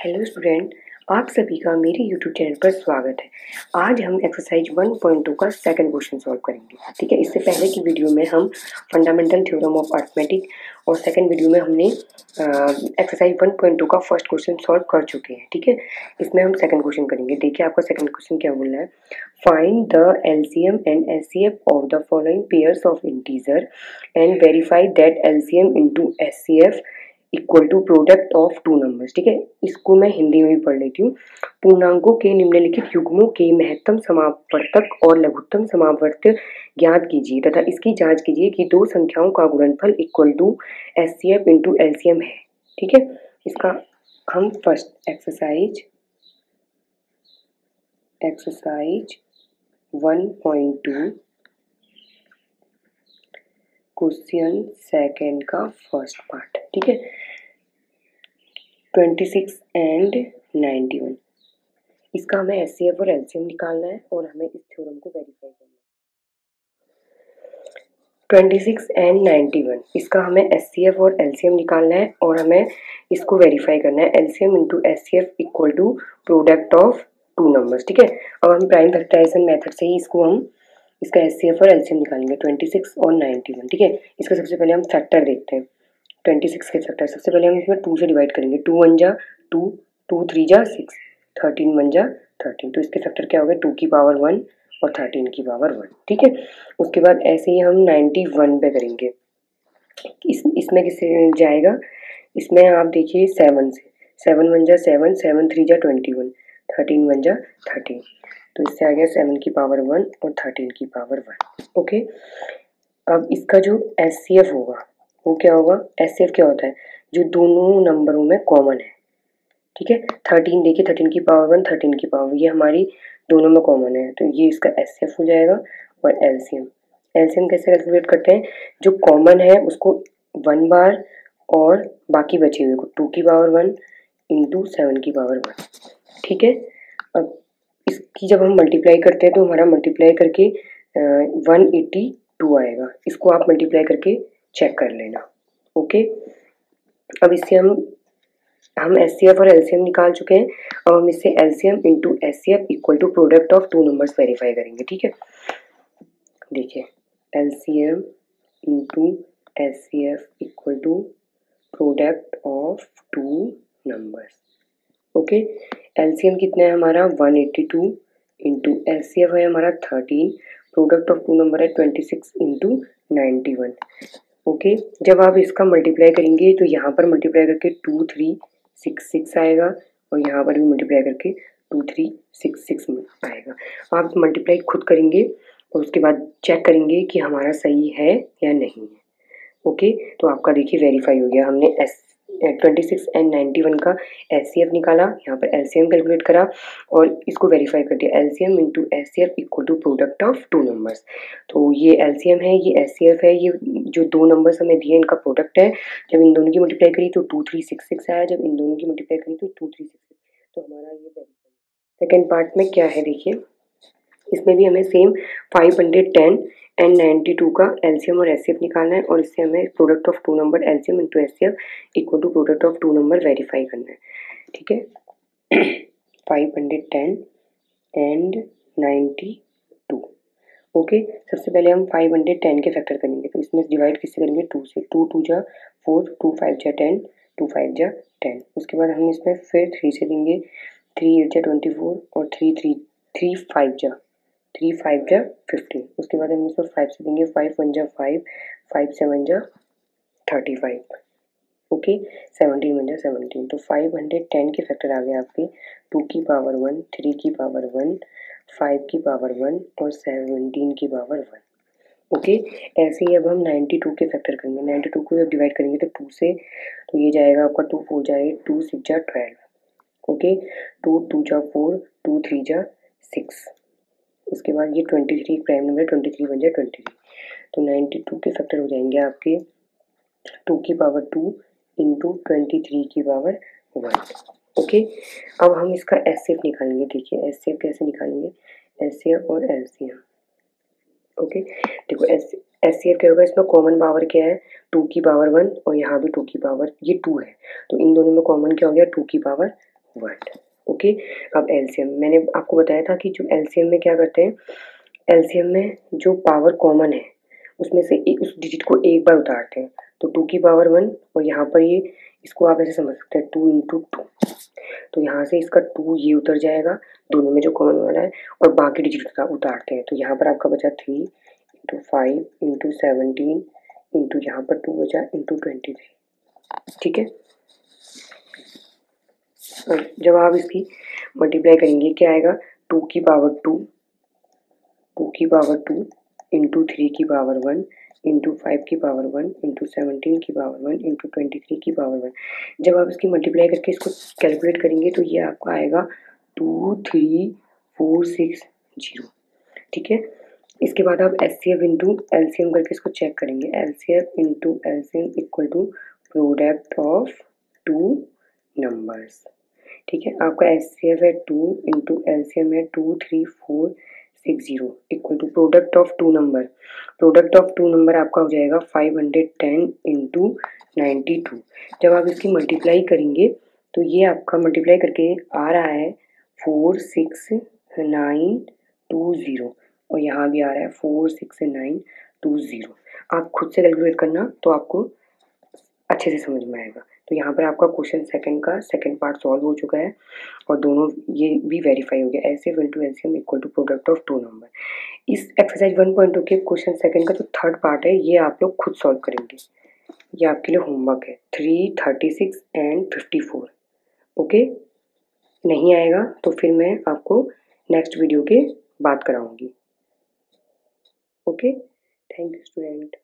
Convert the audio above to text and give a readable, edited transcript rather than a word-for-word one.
Hello student, आप सभी का मेरे यूट्यूब चैनल पर स्वागत है। आज हम एक्सरसाइज 1.2 का सेकंड क्वेश्चन सॉल्व करेंगे। ठीक है, इससे पहले की वीडियो में हम फंडामेंटल थ्योरम ऑफ अरिथमेटिक और सेकंड वीडियो में हमने एक्सरसाइज 1.2 का फर्स्ट क्वेश्चन सॉल्व कर चुके हैं। ठीक है, इसमें हम सेकंड क्वेश्चन करेंगे। देखिए आपका सेकंड क्वेश्चन क्या बोल रहा है। Find the LCM and HCF of the following pairs of integer and verify that LCM into HCF equal to product of two numbers. ठीक है, इसको मैं हिंदी में भी पढ़ लेती हूँ। पूर्णांकों के निम्नलिखित युग्मों के महत्तम समापवर्तक और लघुत्तम समापवर्त्य ज्ञात कीजिए तथा इसकी जांच कीजिए कि दो संख्याओं का गुणनफल equal to HCF into LCM है। ठीक है, इसका हम फर्स्ट एक्सरसाइज 1.2 क्वेश्चन सेकेंड का फर्स्ट पार्ट। ठीक है, 26 एंड 91 इसका हमें एचसीएफ और एलसीएम निकालना है और हमें इस थ्योरम को वेरीफाई करना है। 26 एंड 91 इसका हमें एचसीएफ और एलसीएम निकालना है और हमें इसको वेरीफाई करना है। LCM into HCF equal to product of two numbers. ठीक है, अब हम प्राइम फैक्टराइजेशन मेथड से ही इसका एचसीएफ और एलसीएम निकालेंगे 26 और 91। ठीक है, इसका सबसे पहले हम फैक्टर देखते हैं। 26 के फैक्टर सबसे पहले हम इसमें 2 से डिवाइड करेंगे। 2 1 जा 2, 2 3 जा 6, 13 1 जा 13। तो इसके फैक्टर क्या हो गए, 2 की पावर 1 और 13 की पावर 1। ठीक है, उसके बाद ऐसे ही हम 91 पे करेंगे। इसमें किससे जाएगा, इसमें आप देखिए 7 से। 7 1 जा 7, 7 3 जा 21, 13 1 जा 13। तो इससे आ गया 7 की पावर 1 और 13 की पावर 1। ओके, अब इसका जो एचसीएफ होगा वो क्या होगा। एचसीएफ क्या होता है, जो दोनों नंबरों में कॉमन है। ठीक है, 13 देखिए, 13 की पावर 1, 13 की पावर, ये हमारी दोनों में कॉमन है, तो ये इसका एचसीएफ हो जाएगा। और एलसीएम कैसे कैलकुलेट करते हैं, जो कॉमन है उसको 1 बार और बाकी बचे हुए को 2 की पावर 1 इंटू 7 की पावर 1। ठीक है, अब इसकी जब हम मल्टीप्लाई करते हैं तो हमारा मल्टीप्लाई करके 182 आएगा। इसको आप मल्टीप्लाई करके चेक कर लेना। ओके, अब इससे हम एचसीएफ और एलसीएम निकाल चुके हैं। अब हम इससे LCM into HCF equal to product of two numbers verify करेंगे। ठीक है, देखिए LCM into HCF equal to product of two numbers. Okay, LCM कितना है हमारा 182 इंटू एचसीएफ है हमारा 13, प्रोडक्ट ऑफ टू नंबर है 26 इंटू 91। ओके, जब आप इसका मल्टीप्लाई करेंगे तो यहाँ पर मल्टीप्लाई करके 2 3 6 6 आएगा और यहाँ पर भी मल्टीप्लाई करके 2 3 6 6 आएगा। आप मल्टीप्लाई खुद करेंगे और उसके बाद चेक करेंगे कि हमारा सही है या नहीं है। ओके, तो आपका देखिए वेरीफाई हो गया। हमने 26 एंड 91 का एचसीएफ निकाला, यहाँ पर एलसीएम कैलकुलेट करा और इसको वेरीफाई कर दिया। LCM into HCF equal to product of two numbers. तो ये एलसीएम है, ये एचसीएफ है, ये जो दो नंबर्स हमें दिए इनका प्रोडक्ट है। जब इन दोनों की मल्टीप्लाई करी तो 2366 आया, जब इन दोनों की मल्टीप्लाई करी तो 2366। तो हमारा ये वेरीफाई। सेकेंड पार्ट में क्या है देखिए, इसमें भी हमें सेम 510 एंड 92 का एलसीएम और एचसीएफ निकालना है और इससे हमें product of two number LCM into HCF equal to product of two number verify करना है। ठीक है, 510 एंड 92। ओके, सबसे पहले हम 510 के फैक्टर करेंगे। तो इसमें डिवाइड किससे करेंगे, 2 से। 2 2 जा 4, 2 5 जा 10, 2 5 जा 10। उसके बाद हम इसमें फिर 3 से देंगे। 3 8 जा 24 और 3 5 जा 15। उसके बाद हम इसमें 5 से देंगे। 5 1 जा 5, 5 7 जा 35। ओके, 17 1 जा 17। तो 510 के फैक्टर आ गए आपके 2 की पावर 1, 3 की पावर 1, 5 की पावर 1 और 17 की पावर 1। ओके, ऐसे ही अब हम 92 के फैक्टर करेंगे। 92 को जब डिवाइड करेंगे तो 2 से, तो ये जाएगा आपका 2 4 जाए 2 6 जा 12। ओके, 2 2 जा 4, 2 3 जा 6। उसके बाद ये 23 प्राइम नंबर, 23 1 जा 23। तो 92 के फैक्टर हो जाएंगे आपके 2 की पावर 2 इंटू 23 की पावर 1। ओके, अब हम इसका एचसीएफ निकालेंगे। देखिए एचसीएफ कैसे निकालेंगे, एचसीएफ और एलसीएम। ओके, देखो एचसीएफ क्या होगा, इसमें कॉमन पावर क्या है, 2 की पावर 1 और यहाँ भी 2 की पावर, ये 2 है, तो इन दोनों में कॉमन क्या हो गया, 2 की पावर वर्ड। ओके, अब एलसीएम मैंने आपको बताया था कि जो एलसीएम में क्या करते हैं, एलसीएम में जो पावर कॉमन है उसमें से उस डिजिट को एक बार उतारते हैं, तो 2 की पावर 1, और यहाँ पर ये इसको आप ऐसे समझ सकते हैं 2 इंटू 2, तो यहाँ से इसका 2 ये उतर जाएगा दोनों में जो कॉमन वाला है, और बाकी डिजिट उतारते हैं, तो यहाँ पर आपका बचा 3 इंटू 5 इंटू 17 इंटू यहाँ पर 2 बचा इंटू 23। ठीक है, जब आप इसकी मल्टीप्लाई करेंगे क्या आएगा, 2 की पावर 2 इंटू 3 की पावर 1 इंटू 5 की पावर 1 इंटू 17 की पावर 1 इंटू 23 की पावर 1। जब आप इसकी मल्टीप्लाई करके इसको कैलकुलेट करेंगे तो ये आपका आएगा 23460। ठीक है, इसके बाद आप एचसीएफ इंटू एलसीएम करके इसको चेक करेंगे। HCF into LCM equal to product of two numbers. ठीक है, आपका एचसीएफ है 2 इंटू एलसीएम है 23460 equal to product of two number. Product of two number आपका हो जाएगा 510 इंटू 92। जब आप इसकी मल्टीप्लाई करेंगे तो ये आपका मल्टीप्लाई करके आ रहा है 46920, और यहाँ भी आ रहा है 46920। आप खुद से कैलकुलेट करना तो आपको अच्छे से समझ में आएगा। तो यहाँ पर आपका क्वेश्चन सेकंड का सेकंड पार्ट सॉल्व हो चुका है, और दोनों ये भी वेरीफाई हो गया, LCM into LCM equal to product of two number. इस एक्सरसाइज 1.2 के क्वेश्चन सेकंड का जो थर्ड पार्ट है ये आप लोग खुद सॉल्व करेंगे, ये आपके लिए होमवर्क है 3, 36 एंड 54। ओके, नहीं आएगा तो फिर मैं आपको नेक्स्ट वीडियो के बात कराऊंगी। Okay, thank you student.